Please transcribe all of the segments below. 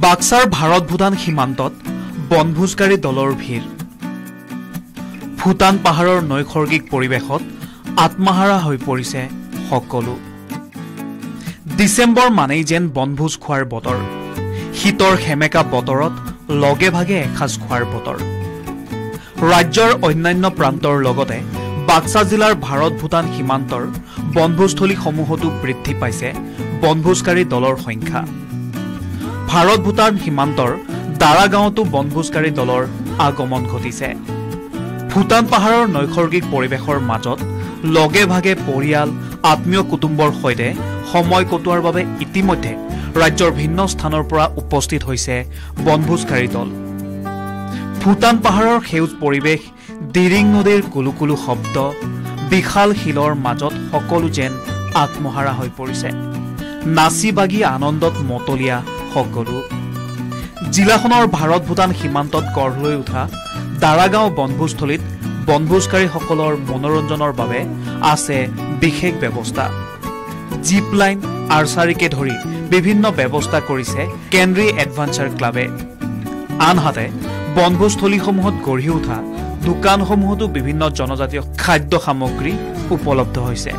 বাক্সাৰ ভাৰত ভূটান সীমান্তত বনভোজকাৰী দলৰ ভিৰ ভূটান পাহাৰৰ নৈসৰ্গিক পৰিৱেশত আত্মহাৰা হৈ পৰিছে সকলো ডিসেম্বৰ মানেই যেন বনভোজ খোৱাৰ বতৰ শীতৰ হেমেকা বতৰত লগে ভাগে এসাজ খোৱাৰ বতৰ ৰাজ্যৰ অন্যান্য প্ৰান্তৰ লগতে বাক্সা জিলাৰ ভাৰত ভূটান সীমান্তৰ বনভোজস্থলীসমূহতো বৃদ্ধি পাইছে বনভোজকাৰী দলৰ সংখ্যা ভাৰত ভূটান সীমান্তৰ দাৰাগাঁৱতো বনভোজকাৰী দলৰ আগমন ঘটিছে ভূটান পাহাৰৰ নৈসৰ্গিক পৰিৱেশৰ মাজত লগে ভাগে পৰিয়াল আত্মীয় কুটুম্বৰ সৈতে সময় কটোৱাৰ বাবে ইতিমধ্যে ৰাজ্যৰ ভিন্ন স্থানৰ পৰা উপস্থিত হৈছে বনভোজকাৰী দল ভূটান পাহাৰৰ সেউজ পৰিৱেশ দিৰিং নদীৰ কুলুকুলু শব্দ বিশাল শিলৰ মাজত সকলো যেন আত্মহাৰা হৈ পৰিছে নাচি বাগি আনন্দত মতলীয়া সকলো জিলাখনৰ ভাৰত ভূটান সীমান্তত গঢ় লৈ উঠা দাৰাগাঁও বনভোজস্থলীত বনভোজকাৰীসকলৰ মনোৰঞ্জনৰ বাবে আছে বিশেষ ব্যৱস্থা জিপ লাইন আৰ্চাৰীকে ধৰি বিভিন্ন ব্যৱস্থা কৰিছে কেন্দ্ৰী এডভেঞ্চাৰ ক্লাবে আনহাতে বনভোজস্থলীসমূহত গঢ়ি উঠা দোকানসমূহতো বিভিন্ন জনজাতীয় খাদ্য সামগ্ৰী উপলব্ধ হৈছে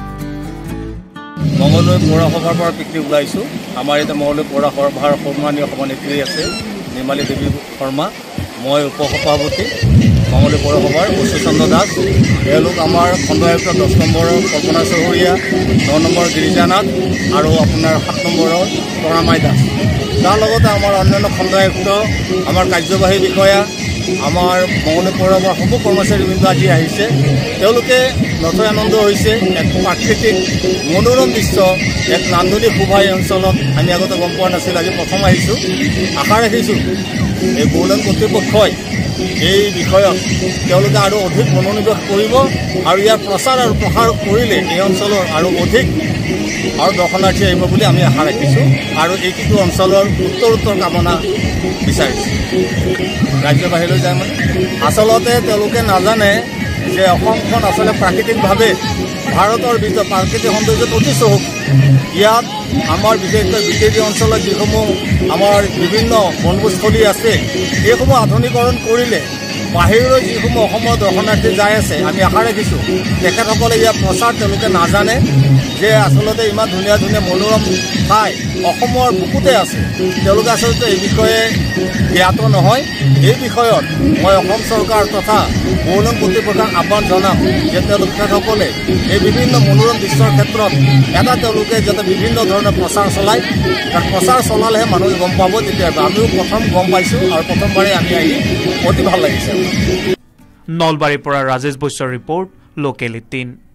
মঙলদৈ পৌৰসভাৰ পৰা পিকনিক ওলাইছোঁ আমাৰ এতিয়া মঙলদৈ পৌৰসভাৰ সন্মানীয় সভানেত্ৰী আছে নিৰ্মালী দেৱী শৰ্মা মই উপসভাপতি মঙলদৈ পৌৰসভাৰ বসুচন্দ্ৰ দাস তেওঁলোক আমাৰ খণ্ড আয়ুক্ত 10 নম্বৰৰ কল্পনা চহৰীয়া 9 নম্বৰ গিৰিজানাথ আৰু আপোনাৰ 7 নম্বৰৰ তৰামাই দাস তাৰ লগতে আমাৰ অন্যান্য খণ্ড আয়ুক্ত আমাৰ কাৰ্যবাহী বিষয়া আমাৰ মঙলদৈ পৌৰসভাৰ সকলো কৰ্মচাৰীবৃন্দ আজি আহিছে তেওঁলোকে নথৈ আনন্দ হৈছে এক প্ৰাকৃতিক মনোৰম দৃশ্য এক নান্দনিক শোভা এই অঞ্চলত আমি আগতে গম পোৱা নাছিল আজি প্ৰথম আহিছোঁ আশা ৰাখিছোঁ এই বহুলন কৰ্তৃপক্ষই এই বিষয়ত তেওঁলোকে আৰু অধিক মনোনিৱেশ কৰিব আৰু ইয়াৰ প্ৰচাৰ আৰু প্ৰসাৰ কৰিলে এই অঞ্চলৰ আৰু অধিক আৰু দৰ্শনাৰ্থী আহিব বুলি আমি আশা ৰাখিছোঁ আৰু এইটো অঞ্চলৰ উত্তৰ কামনা বিচাৰিছোঁ ৰাজ্য বাহিৰলৈ যায় মানে আচলতে তেওঁলোকে নাজানে যে অসমখন আচলতে প্ৰাকৃতিকভাৱে ভাৰতৰ ভিতৰত প্ৰাকৃতিক সৌন্দৰ্যত অতি চহক ইয়াত আমাৰ বিশেষকৈ বিদেশী অঞ্চলত যিসমূহ আমাৰ বিভিন্ন বনভোজস্থলী আছে এইসমূহ আধুনিকৰণ কৰিলে বাহিৰলৈ যিসমূহ অসমৰ দৰ্শনাৰ্থী যাই আছে আমি আশা ৰাখিছোঁ তেখেতসকলে ইয়াৰ প্ৰচাৰ তেওঁলোকে নাজানে যে আচলতে ইমান ধুনীয়া ধুনীয়া মনোৰম ঠাই অসমৰ বুকুতে আছে তেওঁলোকে আচলতে এই বিষয়ে জ্ঞাত নহয় এই বিষয়ত মই অসম চৰকাৰ তথা বহুলন কৰ্তৃপক্ষক আহ্বান জনাম যে তেখেতসকলে এই বিভিন্ন মনোৰম দৃশ্যৰ ক্ষেত্ৰত এটা তেওঁলোকে যাতে বিভিন্ন ধৰণৰ প্ৰচাৰ চলায় কাৰণ প্ৰচাৰ চলালেহে মানুহে গম পাব তেতিয়া আমিও প্ৰথম গম পাইছোঁ আৰু প্ৰথমবাৰে আমি আহি অতি ভাল লাগিছে নলবাৰীৰ পৰা ৰাজেশ বৈশ্যৰ ৰিপৰ্ট লোকেল 18